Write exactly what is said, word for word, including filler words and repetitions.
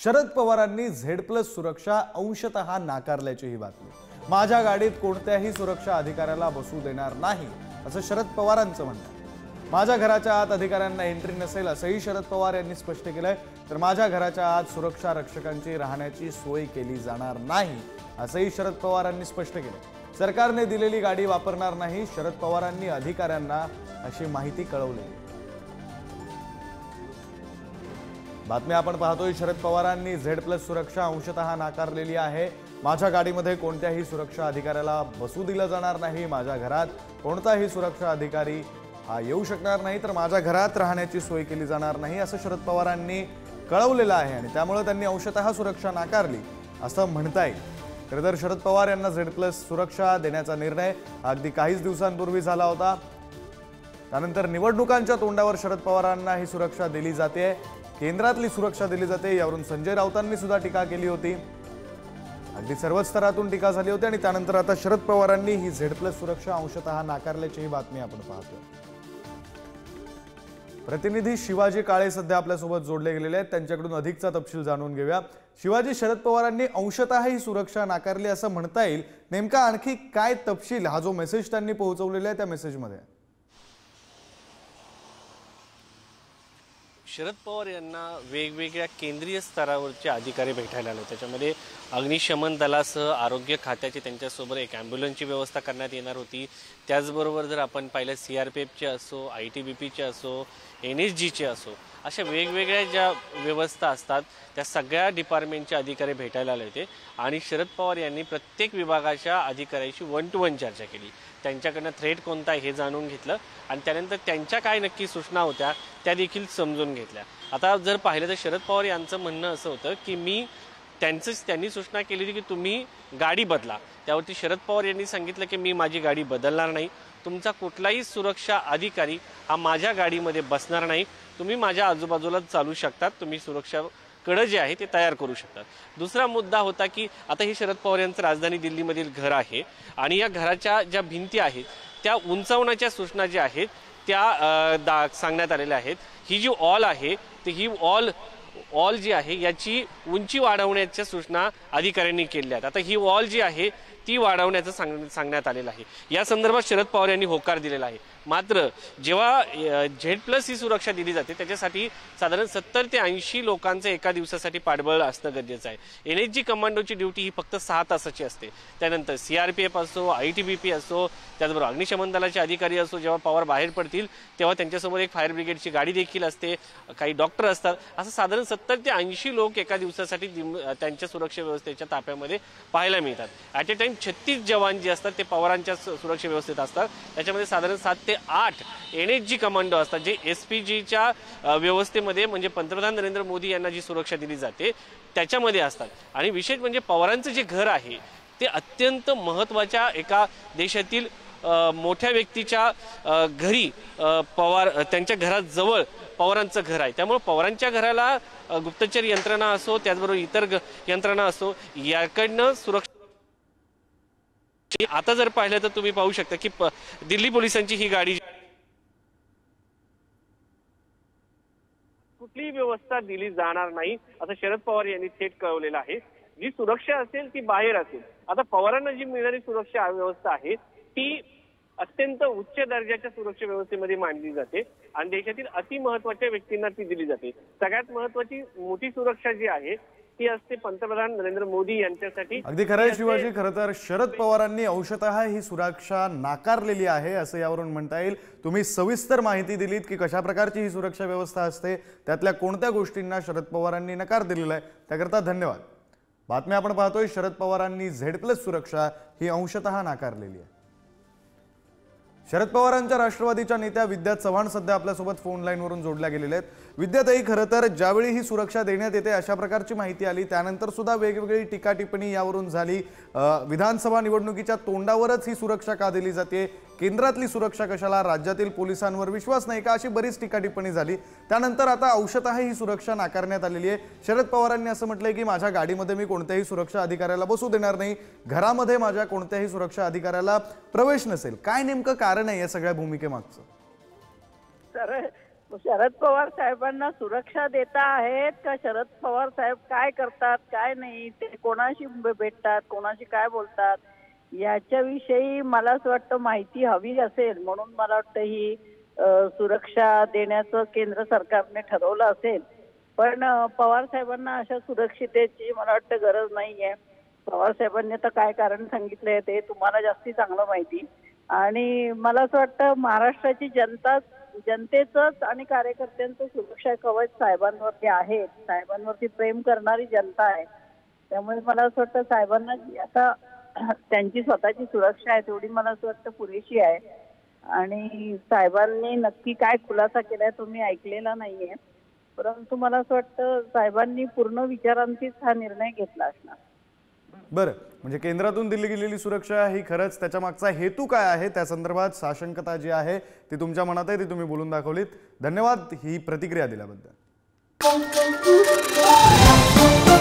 शरद पवारांनी Z plus सुरक्षा अंशतः नाकारल्याची ही बातमी। माझ्या गाडीत कोणत्याही सुरक्षा अधिकाऱ्याला बसू देणार नाही असं शरद पवारांचं म्हणणं आहे। माझ्या घराच्या आत अधिकाऱ्यांना एंट्री नसेल असंही शरद पवार यांनी स्पष्ट केलंय। तर माझ्या घराच्या आत सुरक्षा रक्षकांची राहण्याची सोय केली जाणार नाही असंही शरद पवारांनी स्पष्ट केलं। सरकारने दिलेली गाडी वापरणार नाही, शरद पवारांनी अधिकाऱ्यांना अशी माहिती कळवली। बातमी आपण पाहतोय, शरद पवारांनी झेड प्लस सुरक्षा अंशतः नाकारलेली आहे। माझ्या गाडीमध्ये कोणत्याही सुरक्षा अधिकाऱ्याला बसू दिलं जाणार नाही, माझ्या घरात कोणताही सुरक्षा अधिकारी हा येऊ शकणार नाही, तर माझ्या घरात राहण्याची सोय केली जाणार नाही असं शरद पवारांनी कळवलेलं आहे आणि त्यामुळे त्यांनी अंशतः सुरक्षा नाकारली असं म्हणता येईल। खरं तर शरद पवार यांना झेड प्लस सुरक्षा देण्याचा निर्णय अगदी काहीच दिवसांपूर्वी झाला होता। त्यानंतर निवडणुकांच्या तोंडावर शरद पवारांना ही सुरक्षा दिली जाते, केंद्रातली सुरक्षा दिली जाते, यावरून संजय राऊतांनी सुद्धा टीका केली होती। अगदी सर्व स्तरातून टीका झाली होती आणि त्यानंतर आता शरद पवारांनी ही झेड प्लस सुरक्षा अंशतः नाकारल्याची ही बातमी आपण पाहतोय। प्रतिनिधी शिवाजी काळे सध्या आपल्या सोबत जोडले गेलेले आहेत, त्यांच्याकडून अधिकचा तपशील जाणून घेऊया। शिवाजी, शरद पवारांनी अंशतः ही सुरक्षा नाकारली असं म्हणता येईल, नेमका आणखी काय तपशील हा जो मेसेज त्यांनी पोहोचवलेला आहे त्या मेसेजमध्ये? शरद पवार यांना वेगवेगळ्या केंद्रीय स्तरावरचे अधिकारी भेटायला आले। त्याच्यामध्ये अग्निशमन दलासह आरोग्य खात्याची त्यांच्यासोबत एक ॲम्ब्युलन्सची व्यवस्था करण्यात येणार होती। त्याचबरोबर जर आपण पाहिलं सी आर पी एफचे असो, आय टी बी पीचे असो, एन एस जीचे असो, अशा वेगवेगळ्या ज्या व्यवस्था असतात त्या सगळ्या डिपार्टमेंटचे अधिकारी भेटायला आले होते आणि शरद पवार यांनी प्रत्येक विभागाच्या अधिकाऱ्याशी वन टू वन चर्चा केली। त्यांच्याकडनं थ्रेट कोणता आहे हे जाणून घेतलं आणि त्यानंतर त्यांच्या काय नक्की सूचना होत्या त्या देखील समजून घेतल्या। आता जर पाहिलं तर शरद पवार यांचं म्हणणं असं होतं की मी त्यांचंच त्यांनी सूचना केली होती की तुम्ही गाडी बदला। त्यावरती शरद पवार यांनी सांगितलं की मी माझी गाडी बदलणार नाही, तुमचा कुठलाही सुरक्षा अधिकारी हा माझ्या गाडीमध्ये बसणार नाही, तुम्ही माझ्या आजूबाजूला चालू शकतात, तुम्ही सुरक्षा कडे जे आहे ते तयार करू शकतात। दुसरा मुद्दा होता की आता हे शरद पवार यांचं राजधानी दिल्लीमधील घर आहे आणि या घराच्या ज्या भिंती आहेत त्या उंचावण्याच्या सूचना ज्या आहेत त्या सांगण्यात आलेल्या आहेत। ही जी ऑल आहे ती ही ऑल ऑल जी आहे याची उंची वाढवण्याच्या सूचना अधिकाऱ्यांनी केल्या आहेत। आता ही वॉल जी आहे ती वाढवण्याचं सांग सांगण्यात आलेलं आहे। या संदर्भात शरद पवार यांनी होकार दिलेला आहे। मात्र जेव्हा झेड प्लस ही सुरक्षा दिली जाते त्याच्यासाठी साधारण सत्तर ते ऐंशी लोकांचं एका दिवसासाठी पाठबळ असणं गरजेचं आहे। एन एस जी कमांडोची ड्युटी ही फक्त सहा तासाची असते। त्यानंतर सी आर पी एफ असो, आय टी बी पी असो, त्याचबरोबर अग्निशमन दलाचे अधिकारी असो, जेव्हा पवार बाहेर पडतील तेव्हा त्यांच्यासमोर एक फायर ब्रिगेडची गाडी देखील असते, काही डॉक्टर असतात। असं साधारण सत्तर ते ऐंशी लोक एका दिवसासाठी त्यांच्या सुरक्षा व्यवस्थेच्या ताफ्यामध्ये पाहायला मिळतात। ॲट ए टाइम छत्तीस जवान जे असतात ते पवारांच्या सुरक्षा व्यवस्थेत असतात। त्याच्यामध्ये साधारण सात ते आठ एन एस जी कमांडो असतात जे एस पी जीच्या व्यवस्थेमध्ये म्हणजे पंतप्रधान नरेंद्र मोदी यांना जी सुरक्षा दिली जाते त्याच्यामध्ये असतात। आणि विशेष म्हणजे पवारांचं जे घर आहे ते अत्यंत महत्त्वाच्या एका देशातील मोठ्या व्यक्तीच्या घरी पवार त्यांच्या घरात जवळ पवारांचं घर आहे। त्यामुळे पवारांच्या घराला गुप्तचर यंत्रणा असो, त्याचबरोबर इतर यंत्रणा असो, याकडनं सुरक्षा आता जर पाहिलं तर तुम्ही पाहू शकता की दिल्ली पोलिसांची ही गाडी कुठलीही व्यवस्था दिली जाणार नाही असं शरद पवार यांनी थेट कळवलेलं आहे। जी सुरक्षा असेल ती बाहेर असेल। आता पवारांना जी मिळणारी सुरक्षा व्यवस्था आहे ती अत्यंत उच्च दर्जाच्या सुरक्षा व्यवस्थेमध्ये मानली जाते आणि देशातील अति महत्वाच्या व्यक्तींना ती दिली जाते। सगळ्यात महत्वाची मोठी सुरक्षा जी आहे ती असते पंतप्रधान नरेंद्र मोदी यांच्यासाठी। अगदी खरं आहे शिवाजी, खरं तर शरद पवारांनी अंशतः ही सुरक्षा नाकारलेली आहे असं यावरून म्हणता येईल। तुम्ही सविस्तर माहिती दिलीत की कशा प्रकारची ही सुरक्षा व्यवस्था असते, त्यातल्या कोणत्या गोष्टींना शरद पवारांनी नकार दिलेला आहे, त्याकरता धन्यवाद। बातमी आपण पाहतोय, शरद पवारांनी झेड प्लस सुरक्षा ही अंशतः नाकारलेली आहे। शरद पवारांच्या राष्ट्रवादीच्या नेत्या विद्या चव्हाण सध्या आपल्यासोबत फोन लाईनवरून जोडल्या गेलेल्या आहेत। विद्याताई, खरं तर ज्यावेळी ही सुरक्षा देण्यात येते अशा प्रकारची माहिती आली त्यानंतर सुद्धा वेगवेगळी टीका टिप्पणी यावरून झाली। विधानसभा निवडणुकीच्या तोंडावरच ही सुरक्षा का दिली जाते, केंद्रातली सुरक्षा कशाला, राज्यातील पोलिसांवर विश्वास नाही का, अशी बरीच टीका टिप्पणी झाली। त्यानंतर आता अंशतः ही सुरक्षा नाकारण्यात आलेली आहे। शरद पवारांनी असं म्हटलंय की माझ्या गाडीमध्ये मी कोणत्याही सुरक्षा अधिकाऱ्याला बसू देणार नाही, घरामध्ये माझ्या कोणत्याही सुरक्षा अधिकाऱ्याला प्रवेश नसेल। काय नेमकं कारण आहे या सगळ्या भूमिकेमागचं? तर शरद पवार साहेबांना सुरक्षा देता आहेत का शरद पवार साहेब काय करतात काय नाही, ते कोणाशी भेटतात, कोणाशी काय बोलतात, याच्याविषयी मला असं वाटतं माहिती हवी असेल. म्हणून मला वाटतं ही अ, सुरक्षा देण्याचं केंद्र सरकारने ठरवलं असेल. पण अ, पवार साहेबांना अशा सुरक्षितेची मला वाटतं गरज नाहीये. पवार साहेबांनी तर काय कारण सांगितलंय ते तुम्हाला जास्ती चांगलं माहिती. आणि मला असं वाटतं महाराष्ट्राची जनता जनतेचंच आणि कार्यकर्त्यांचं सुरक्षा कवच साहेबांवरती आहे. साहेबांवरती प्रेम करणारी जनता आहे. त्यामुळे मला असं वाटतं साहेबांना जी आता त्यांची स्वतःची सुरक्षा आहे तेवढी मला असं वाटतं पुरेशी आहे. आणि साहेबांनी नक्की काय खुलासा केलाय तो मी ऐकलेला नाहीये. परंतु मला असं वाटतं साहेबांनी पूर्ण विचारांतीच हा निर्णय घेतला असणार. बरं, म्हणजे केंद्रातून दिली गेलेली सुरक्षा ही खरंच त्याच्या मागचा हेतू काय आहे त्या संदर्भात साशंकता जी आहे ती तुमच्या मनात आहे ती तुम्ही बोलून दाखवलीत. धन्यवाद ही प्रतिक्रिया दिल्याबद्दल.